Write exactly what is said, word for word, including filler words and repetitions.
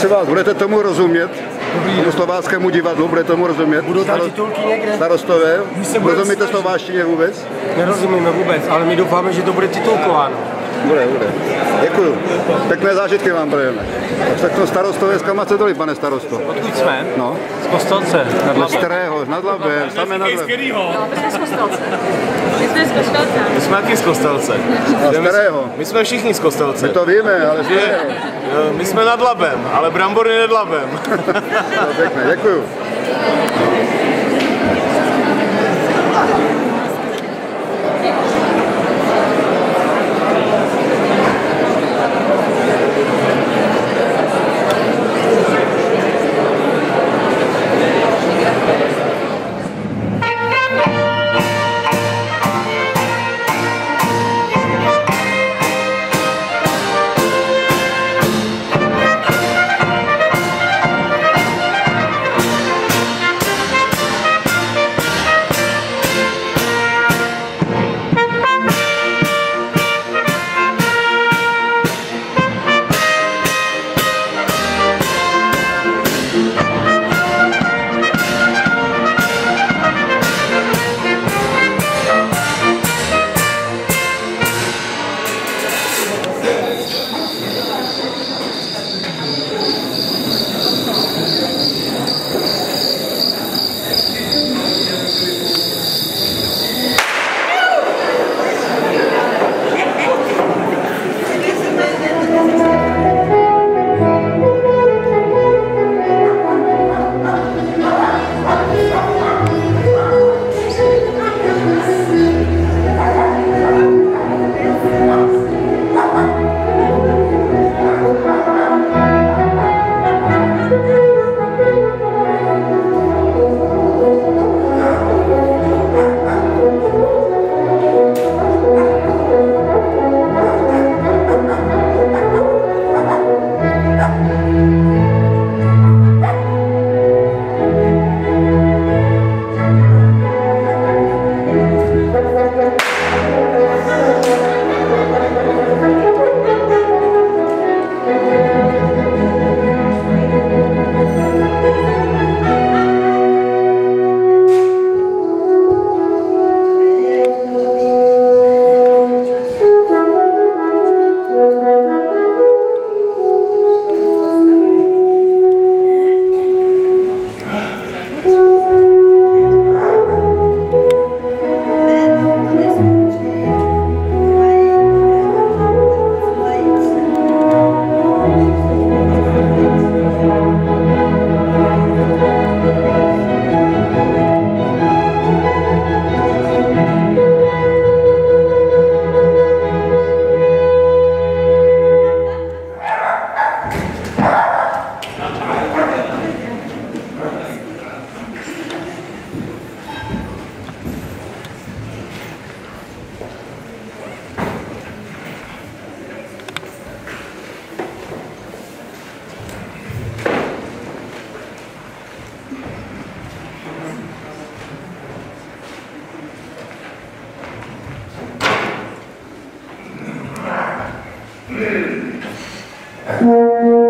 Prosím vás, budete tomu rozumět? Tomu slováckému divadlu, bude tomu rozumět? Budou tam titulky někde? Starostové? Rozumíte slováštině vůbec? Nerozumíme vůbec, ale my doufáme, že to bude titulkováno. Bude, bude. Děkuju. Pěkné zážitky vám projeme. Tak to starostové, z kam jste doli, pane starosto? Odkud jsme? No. Z Kostelce. Nad Labem. Z kterého? Nad Labem. Samé nad Labem. No, my jsme z Kostelce. My jsme z Kostelce. My jsme taky z Kostelce. A z kterého? My jsme všichni z Kostelce. My to víme, ale z kterého? My jsme nad Labem, ale brambory nad Labem. No, pěkné, děkuju. Mm-hmm.